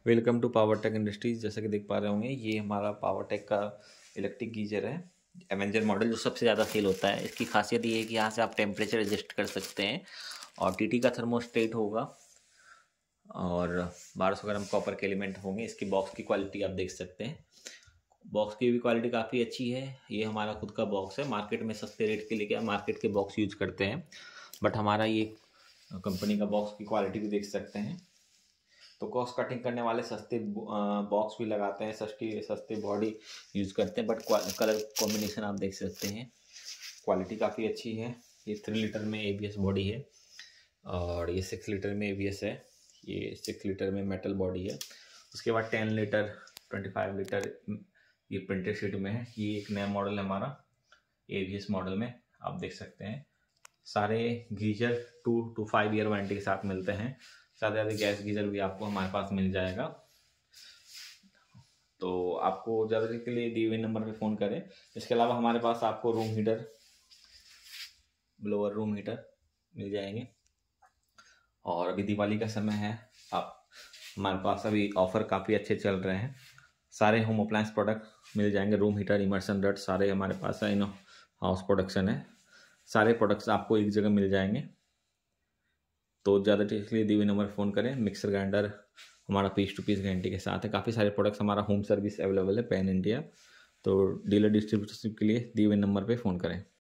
Welcome to power tech industries. जैसा कि देख पा रहे होंगे, ये हमारा पावर टेक का इलेक्ट्रिक गीजर है, एवेंजर मॉडल, जो सबसे ज़्यादा सेल होता है। इसकी खासियत ये है कि यहाँ से आप टेम्परेचर एडजस्ट कर सकते हैं और टीटी का थर्मोस्टेट होगा और 1200 ग्राम कॉपर के एलिमेंट होंगे। इसकी बॉक्स की क्वालिटी आप देख सकते हैं, बॉक्स की भी क्वालिटी काफ़ी अच्छी है। ये हमारा खुद का बॉक्स है, मार्केट में सस्ते रेट के लेके मार्केट के बॉक्स यूज करते हैं, बट हमारा ये कंपनी का बॉक्स की क्वालिटी भी देख सकते हैं। तो कॉस्ट कटिंग करने वाले सस्ते बॉक्स भी लगाते हैं, सस्ती सस्ते बॉडी यूज़ करते हैं, बट कलर कॉम्बिनेशन आप देख सकते हैं, क्वालिटी काफ़ी अच्छी है। ये 3 लीटर में ABS बॉडी है और ये 6 लीटर में ABS है। ये 6 लीटर में मेटल बॉडी है। उसके बाद 10 लीटर 25 लीटर ये प्रिंटेड शीट में है। ये एक नया मॉडल है हमारा ABS मॉडल में, आप देख सकते हैं। सारे गीजर 2 to 5 ईयर वारंटी के साथ मिलते हैं। साथ ही गैस गीजर भी आपको हमारे पास मिल जाएगा। तो आपको ज़्यादा के लिए दिए हुए नंबर पे फ़ोन करें। इसके अलावा हमारे पास आपको room heater, blower room heater मिल जाएंगे। और अभी दिवाली का समय है, आप हमारे पास अभी ऑफ़र काफ़ी अच्छे चल रहे हैं। सारे होम अप्लायंस प्रोडक्ट मिल जाएंगे, रूम हीटर, इमर्सन रड, सारे हमारे पास है। इन हाउस प्रोडक्शन है, सारे प्रोडक्ट्स आपको एक जगह मिल जाएंगे। तो ज़्यादा टिप्स के लिए दिए हुए नंबर फ़ोन करें। मिक्सर ग्राइंडर हमारा पीस टू पीस गारंटी के साथ है। काफ़ी सारे प्रोडक्ट्स, हमारा होम सर्विस अवेलेबल है पैन इंडिया। तो डीलर डिस्ट्रीब्यूटरशिप के लिए दिए हुए नंबर पे फ़ोन करें।